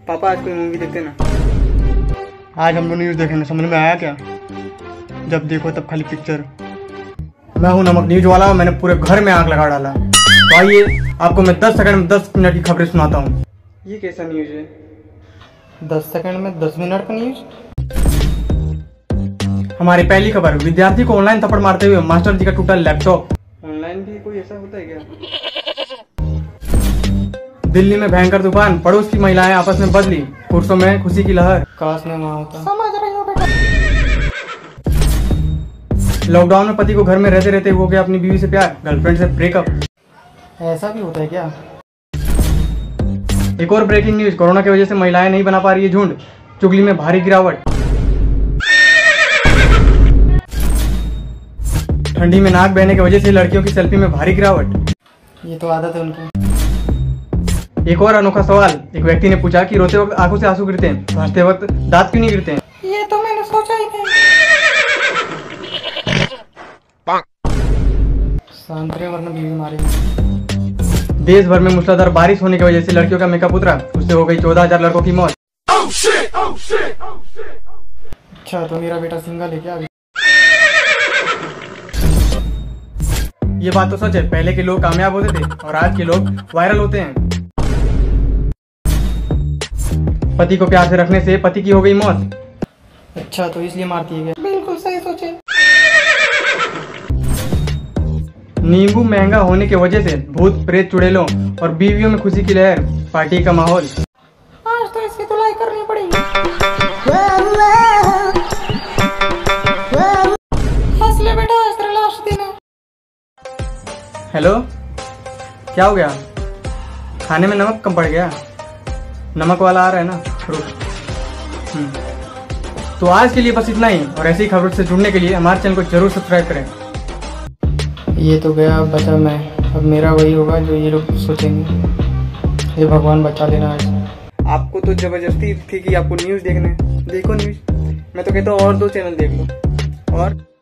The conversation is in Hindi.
पापा आज कोई मूवी देखते ना। आज हम लोग न्यूज़ देखेंगे, समझ में आया क्या? जब देखो तब खाली पिक्चर। मैं हूँ नमक न्यूज वाला, मैंने पूरे घर में आग लगा डाला। तो आइए आपको मैं 10 सेकंड में 10 मिनट की खबरें सुनाता हूँ। ये कैसा न्यूज है? 10 सेकंड में 10 मिनट का न्यूज। हमारी पहली खबर, विद्यार्थी को ऑनलाइन थप्पड़ मारते हुए मास्टर जी का टूटा लैपटॉप। ऑनलाइन भी कोई ऐसा होता है क्या? दिल्ली में भयंकर तूफान, पड़ोस की महिलाएं आपस में बदली, पुरुषों में खुशी की लहर। काश में वहां होता। समझ रही हो बेटा। लॉकडाउन में पति को घर में रहते रहते हो गया अपनी बीवी से प्यार, गर्लफ्रेंड से ब्रेकअप। ऐसा भी होता है क्या? एक और ब्रेकिंग न्यूज, कोरोना की वजह से महिलाएं नहीं बना पा रही है झुंड, चुगली में भारी गिरावट। ठंडी में नाक बहने की वजह से लड़कियों की सेल्फी में भारी गिरावट। ये तो आदत है उनकी। एक और अनोखा सवाल, एक व्यक्ति ने पूछा कि रोते वक्त आंखों से आंसू गिरते हैं, तो हंसते वक्त दांत क्यों नहीं गिरते हैं? ये तो मैंने सोचा ही था। सांतरे वरना बीवी मारेगी। देश भर में मूसलाधार बारिश होने की वजह से लड़कियों का मेकअप उतरा, उससे हो गई 14,000 लड़कों की मौत। अच्छा, तो मेरा बेटा सिंगल है क्या? ये बात तो सच है, पहले के लोग कामयाब होते थे और आज के लोग वायरल होते हैं। पति को प्यार से रखने से पति की हो गई मौत। अच्छा, तो इसलिए मारती है क्या? बिल्कुल सही सोचे। नींबू महंगा होने की वजह से भूत प्रेत चुड़ैलों और बीवियों में खुशी की लहर, पार्टी का माहौल। आज तो इसकी धुलाई करनी पड़ेगी। हंस ले बेटा, आज तेरा लास्ट दिन है। हेलो, क्या हो गया? खाने में नमक कम पड़ गया? नमक वाला आ रहा है ना, रुक। तो आज के लिए बस इतना ही, और ऐसी खबरों से जुड़ने के लिए हमारे चैनल को जरूर सब्सक्राइब करें। ये तो गया, अब बचा मैं। अब मेरा वही होगा जो ये लोग सोचेंगे। हे भगवान बचा लेना आज। आपको तो जबरदस्ती थी कि आपको न्यूज़ देखना है, देखो न्यूज़। मैं तो कहता हूँ और 2 चैनल देख लो। और